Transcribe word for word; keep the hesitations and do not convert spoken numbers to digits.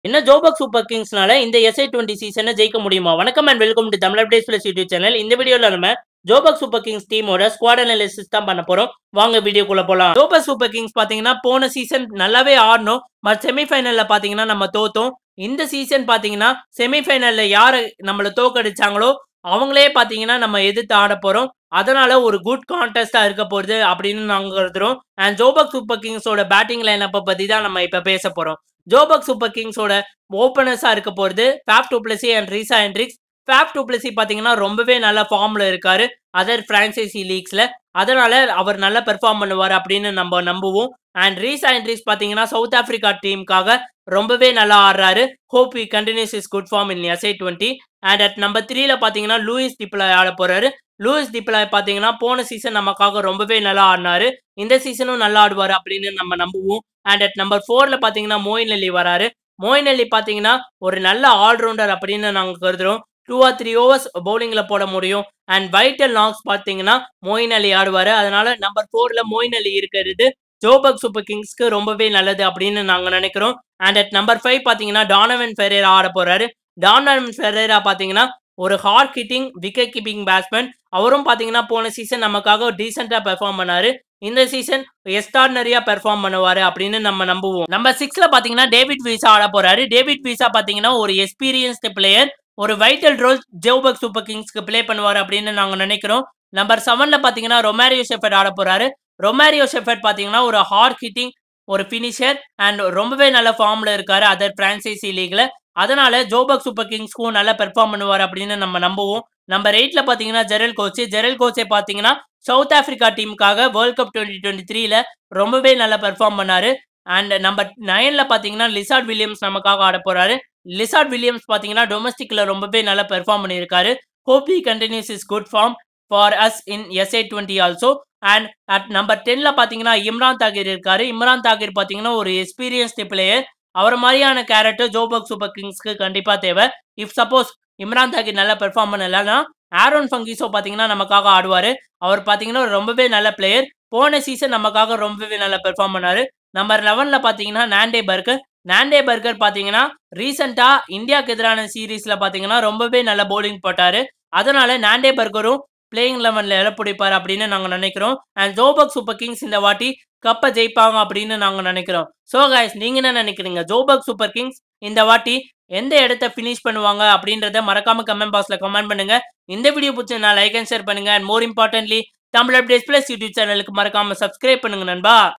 என்ன ஜோபக் சூப்பர் கிங்ஸ்னால இந்த SI twenty சீசனை ஜெயிக்க முடியுமா? வணக்கம் and welcome to Tamil updates plus YouTube channel. இந்த வீடியோல நம்ம ஜோபக் சூப்பர் கிங்ஸ் டீமோட ஸ்குவாட் அனாலிசிஸ் தான் பண்ண போறோம். வாங்க வீடியோக்குள்ள போலாம். ஜோபக் சூப்பர் கிங்ஸ் பாத்தீங்கன்னா போன சீசன் நல்லாவே ஆடணும். பட் செமிஃபைனல்ல பாத்தீங்கன்னா நம்ம தோத்தோம். இந்த சீசன் பாத்தீங்கன்னா செமிஃபைனல்ல யாரு நம்மள தோக்கடிச்சாங்களோ அவங்களே பாத்தீங்கன்னா நம்ம எதிர்த்து ஆட போறோம். அதனால ஒரு குட் கான்டெஸ்டா இருக்க போகுது அப்படின்னு நாங்க கருதுறோம். அண்ட் ஜோபக் சூப்பர் கிங்ஸோட பேட்டிங் லைனப்ப பத்தி தான் நம்ம இப்ப பேச போறோம். ஜோபக் சூப்பர் கிங்ஸோட ஓப்பனர்ஸா இருக்க போறது Faf du Plessis and Reeza Hendricks. Faf du Plessis பாத்தீங்கன்னா ரொம்பவே நல்ல ஃபார்ம்ல இருக்காரு அதர் பிரான்சைசி லீக்ஸ்ல. அதனால அவர் நல்லா பெர்ஃபார்ம் பண்ணுவார் அப்படின்னு நம்ம நம்புவோம். அண்ட் ரீசா ஹெண்ட்ரிக்ஸ் பாத்தீங்கன்னா சவுத் ஆப்பிரிக்கா டீமுக்காக ரொம்பவே நல்லா ஆடுறாரு. Hope he continues is good form in SA twenty. And at number த்ரீல பாத்தீங்கன்னா லூயிஸ் டிப்லாய் ஆட போறாரு. லூயிஸ் டிப்லாய் பாத்தீங்கன்னா போன சீசன் நமக்காக ரொம்பவே நல்லா ஆடினாரு. இந்த சீசனும் நல்லா ஆடுவார் அப்படின்னு நம்ம நம்புவோம். அண்ட் அட் நம்பர் ஃபோர்ல பாத்தீங்கன்னா மோயின் அலி வராரு. மோயின் அலி பாத்தீங்கன்னா ஒரு நல்ல ஆல்ரவுண்டர் அப்படின்னு நாங்க கருதுறோம். டூ ஆர் த்ரீ ஓவர்ஸ் பவுலிங்ல போட முடியும். அண்ட் வைட்டல் நாக்ஸ் பாத்தீங்கன்னா மோயின் அலி ஆடுவாரு. அதனால நம்பர் ஃபோர்ல மோயின் அலி இருக்கிறது ஜோபக் சூப்பர் கிங்ஸ்க்கு ரொம்பவே நல்லது அப்படின்னு நாங்க நினைக்கிறோம். அண்ட் அட் நம்பர் ஃபைவ் பாத்தீங்கன்னா டானவன் ஃபெரேரா ஆட போறாரு. டானவன் ஃபெரேரா பாத்தீங்கன்னா ஒரு hard hitting wicket keeping batsman. அவரும் பாத்தீங்கன்னா போன சீசன் நமக்காக டீசெண்டா பெர்ஃபார்ம் பண்ணாரு. இந்த சீசன் எக்ஸ்ட்ராடினரியா பெர்ஃபார்ம் பண்ணுவாரு அப்படின்னு நம்ம நம்புவோம். நம்பர் சிக்ஸ்ல பாத்தீங்கன்னா டேவிட் வீசா ஆட போறாரு. டேவிட் வீசா பாத்தீங்கன்னா ஒரு எக்ஸ்பீரியன்ஸ்டு பிளேயர். ஒரு வைட்டல் ரோல் ஜோபக் சூப்பர் கிங்ஸ்க்கு பிளே பண்ணுவாரு அப்படின்னு நாங்க நினைக்கிறோம். நம்பர் செவன்ல பாத்தீங்கன்னா ரொமாரியோ ஷெஃபர்ட் ஆட போறாரு. ரொமாரியோ ஷெஃபர்ட் பாத்தீங்கன்னா ஒரு ஹார்ட் ஹிட்டிங் ஒரு பினிஷர் அண்ட் ரொம்பவே நல்ல ஃபார்ம்ல இருக்காரு அதர் பிரான்சைசி லீக்ல. அதனால ஜோபக் சூப்பர் கிங்ஸ்க்கும் நல்லா பெர்ஃபார்ம் பண்ணுவார் அப்படின்னு நம்ம நம்புவோம். நம்பர் எயிட்ல பாத்தீங்கன்னா ஜெரல் கோச். ஜெரல் கோச்சை பாத்தீங்கன்னா சவுத் ஆப்பிரிக்கா டீமுக்காக வேர்ல்ட் கப் டுவெண்ட்டி டுவெண்ட்டி த்ரீல ரொம்பவே நல்லா பெர்ஃபார்ம் பண்ணாரு. அண்ட் நம்பர் நைன்ல பாத்தீங்கன்னா லிசார்ட் வில்லியம்ஸ் நமக்காக ஆட போறாரு. லிசார்ட் வில்லியம்ஸ் பாத்தீங்கன்னா டொமஸ்டிக்ல ரொம்பவே நல்லா பெர்ஃபார்ம் பண்ணியிருக்காரு. Hope he continues is good form for us in SA twenty also. And at number டென்ல பாத்தீங்கன்னா இம்ரான் தாகிர் இருக்காரு. இம்ரான் தாகிர் பாத்தீங்கன்னா ஒரு எக்ஸ்பீரியன்ஸ்டு பிளேயர். அவர் மாதிரியான கேரக்டர் ஜோபக் சூப்பர் கிங்ஸ்க்கு கண்டிப்பா தேவை. இஃப் சப்போஸ் இம்ரான் தாகிர் நல்லா பெர்ஃபார்ம் பண்ணலன்னா ஆரோன் ஃபங்கீஸோ பாத்தீங்கன்னா நமக்காக ஆடுவாரு. அவர் பாத்தீங்கன்னா ரொம்பவே நல்ல பிளேயர். போன சீசன் நமக்காக ரொம்பவே நல்லா பெர்ஃபார்ம் பண்ணாரு. நம்பர் லெவன்ல பாத்தீங்கன்னா நாண்டே பர்கர். நாண்டே பர்கர் பாத்தீங்கன்னா ரீசெண்டா இந்தியாவுக்கு எதிரான சீரீஸ்ல பாத்தீங்கன்னா ரொம்பவே நல்ல பவுலிங் போட்டாரு. அதனால நாண்டே பர்கரும் பிளேயிங் லெவன்ல இடம் பிடிப்பார் அப்படின்னு நாங்க நினைக்கிறோம். அண்ட் ஜோபக் சூப்பர் கிங்ஸ் இந்த வாட்டி கப்பை ஜெயிப்பாங்க அப்படின்னு நாங்க நினைக்கிறோம். சோ கைஸ், நீங்க என்ன நினைக்கிறீங்க? ஜோபக் சூப்பர் கிங்ஸ் இந்த வாட்டி எந்த இடத்த பினிஷ் பண்ணுவாங்க அப்படின்றத மறக்காம கமெண்ட் பாக்ஸ்ல கமெண்ட் பண்ணுங்க. இந்த வீடியோ பிடிச்சா லைக் அண்ட் ஷேர் பண்ணுங்க. And more importantly Tamil updates plus YouTube சேனலுக்கு மறக்காம சப்ஸ்கிரைப் பண்ணுங்க நண்பா.